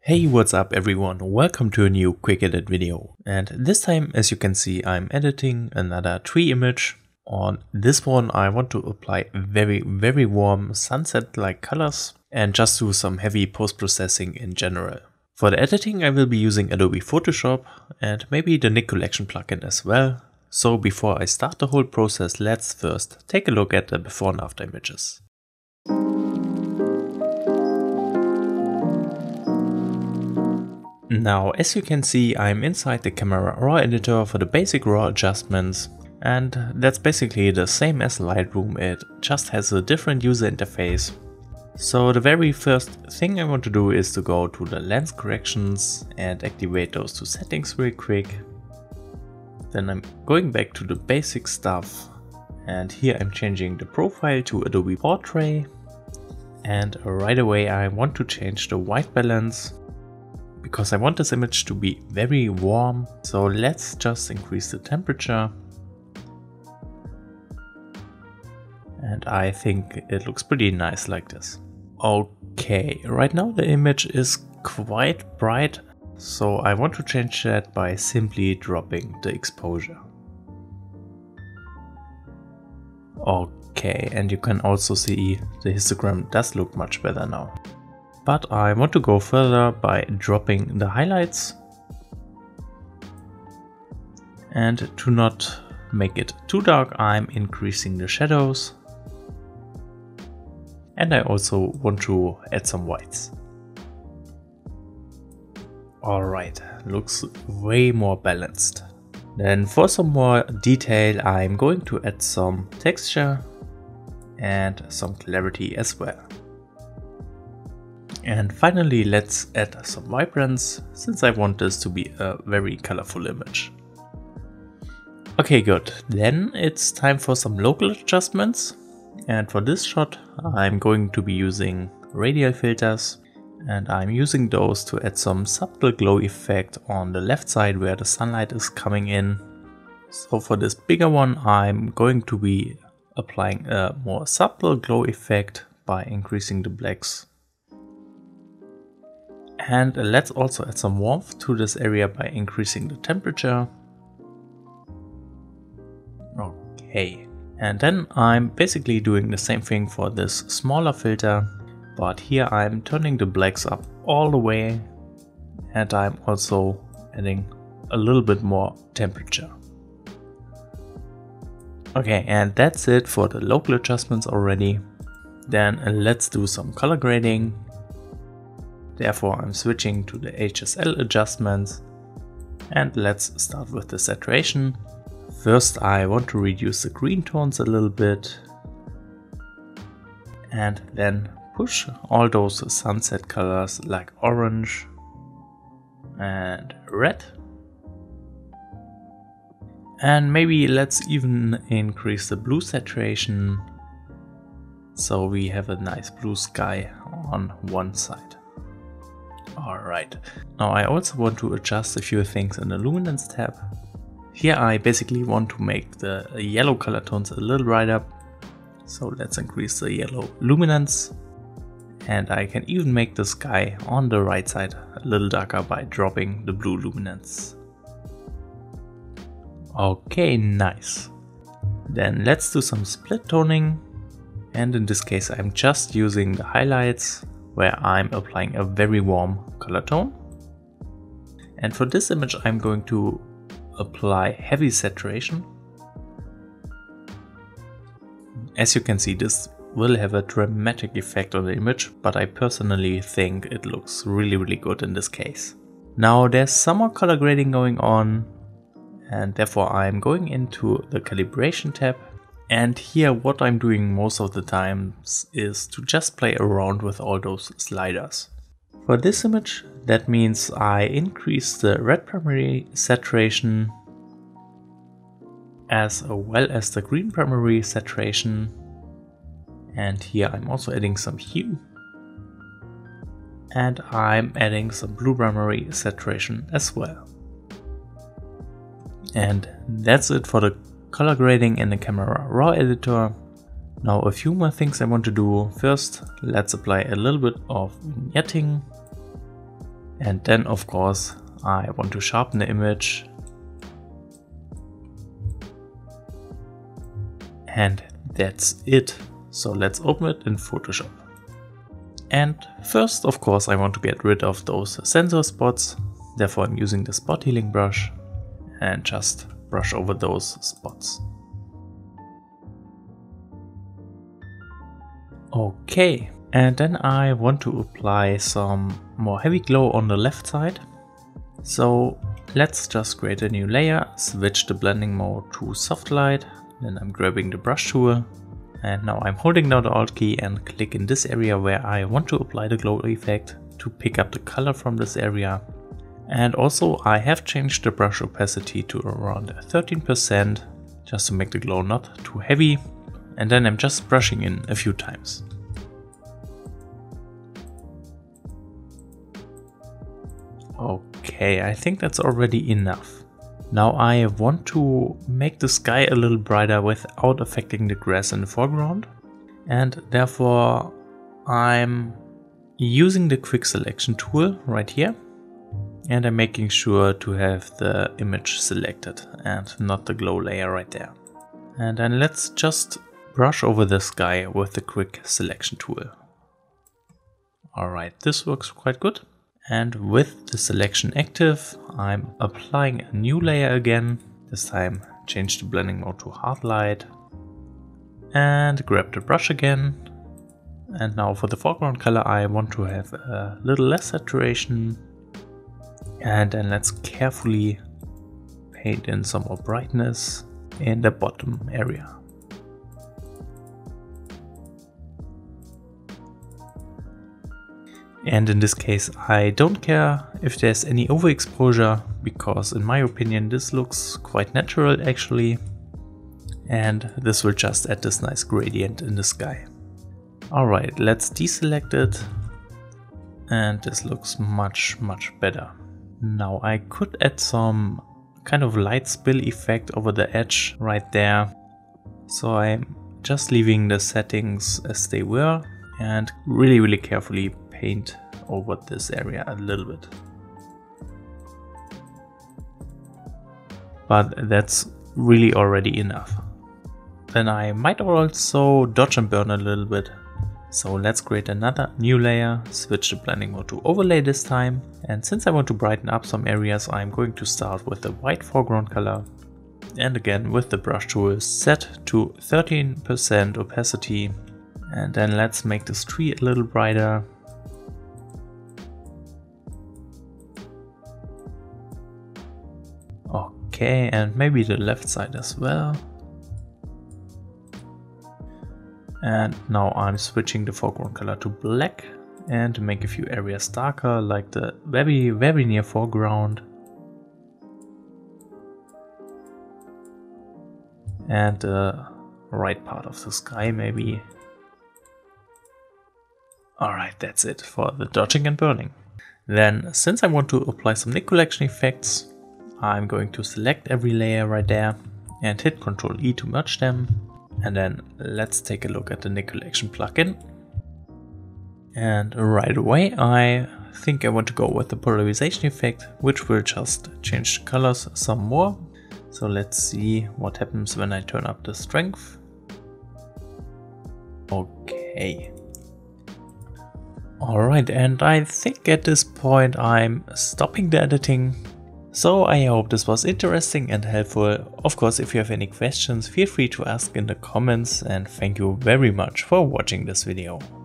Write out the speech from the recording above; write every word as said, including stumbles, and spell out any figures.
Hey, what's up everyone, welcome to a new quick edit video. And this time, as you can see, I'm editing another tree image. On this one I want to apply very very warm sunset like colors and just do some heavy post-processing in general. For the editing I will be using Adobe Photoshop and maybe the Nik Collection plugin as well. So before I start the whole process, let's first take a look at the before and after images. Now, as you can see, I'm inside the Camera Raw editor for the basic raw adjustments, and that's basically the same as Lightroom, it just has a different user interface. So the very first thing I want to do is to go to the lens corrections and activate those two settings real quick. Then I'm going back to the basic stuff, and here I'm changing the profile to Adobe Portrait, and right away I want to change the white balance, because I want this image to be very warm. So let's just increase the temperature. And I think it looks pretty nice like this. Okay, right now the image is quite bright, so I want to change that by simply dropping the exposure. Okay, and you can also see the histogram does look much better now. But I want to go further by dropping the highlights, and to not make it too dark I'm increasing the shadows, and I also want to add some whites. Alright, looks way more balanced. Then for some more detail I'm going to add some texture and some clarity as well. And finally, let's add some vibrance, since I want this to be a very colorful image. Okay, good. Then it's time for some local adjustments. And for this shot, I'm going to be using radial filters. And I'm using those to add some subtle glow effect on the left side where the sunlight is coming in. So for this bigger one, I'm going to be applying a more subtle glow effect by increasing the blacks. And let's also add some warmth to this area by increasing the temperature. Okay, and then I'm basically doing the same thing for this smaller filter, but here I'm turning the blacks up all the way, and I'm also adding a little bit more temperature. Okay, and that's it for the local adjustments already. Then let's do some color grading. Therefore I'm switching to the H S L adjustments, and let's start with the saturation. First I want to reduce the green tones a little bit, and then push all those sunset colors like orange and red. And maybe let's even increase the blue saturation, so we have a nice blue sky on one side. Alright, now I also want to adjust a few things in the luminance tab. Here I basically want to make the yellow color tones a little brighter, so let's increase the yellow luminance. And I can even make the sky on the right side a little darker by dropping the blue luminance. Okay, nice. Then let's do some split toning, and in this case I'm just using the highlights, where I'm applying a very warm color tone. And for this image I'm going to apply heavy saturation. As you can see, this will have a dramatic effect on the image, but I personally think it looks really really good in this case. Now there's some more color grading going on, and therefore I'm going into the calibration tab. And here what I'm doing most of the times is to just play around with all those sliders. For this image, that means I increase the red primary saturation as well as the green primary saturation. And here I'm also adding some hue. And I'm adding some blue primary saturation as well. And that's it for the color grading in the Camera Raw editor. Now a few more things I want to do. First, let's apply a little bit of vignetting. And then of course I want to sharpen the image. And that's it. So let's open it in Photoshop. And first, of course, I want to get rid of those sensor spots. Therefore, I'm using the spot healing brush and just brush over those spots. Okay, and then I want to apply some more heavy glow on the left side. So let's just create a new layer, switch the blending mode to soft light. Then I'm grabbing the brush tool. And now I'm holding down the Alt key and click in this area where I want to apply the glow effect to pick up the color from this area. And also I have changed the brush opacity to around thirteen percent just to make the glow not too heavy. And then I'm just brushing in a few times. Okay, I think that's already enough. Now I want to make the sky a little brighter without affecting the grass in the foreground, and therefore I'm using the quick selection tool right here, and I'm making sure to have the image selected and not the glow layer right there. And then let's just brush over the sky with the quick selection tool. Alright, this works quite good. And with the selection active, I'm applying a new layer again. This time change the blending mode to hard light and grab the brush again. And now for the foreground color I want to have a little less saturation. And then let's carefully paint in some more brightness in the bottom area. And in this case I don't care if there's any overexposure, because in my opinion this looks quite natural actually, and this will just add this nice gradient in the sky. Alright, let's deselect it, and this looks much much better. Now I could add some kind of light spill effect over the edge right there, so I'm just leaving the settings as they were and really really carefully paint over this area a little bit. But that's really already enough. Then I might also dodge and burn a little bit. So let's create another new layer, switch the blending mode to overlay this time. And since I want to brighten up some areas, I'm going to start with the white foreground color. And again with the brush tool set to thirteen percent opacity. And then let's make this tree a little brighter. Okay, and maybe the left side as well. And now I'm switching the foreground color to black and make a few areas darker, like the very very near foreground. And the right part of the sky maybe. Alright, that's it for the dodging and burning. Then, since I want to apply some Nik Collection effects, I'm going to select every layer right there and hit control E to merge them. And then let's take a look at the Nik Collection plugin. And right away I think I want to go with the polarization effect, which will just change the colors some more. So let's see what happens when I turn up the strength. Okay. Alright, and I think at this point I'm stopping the editing. So I hope this was interesting and helpful. Of course, if you have any questions, feel free to ask in the comments, and thank you very much for watching this video.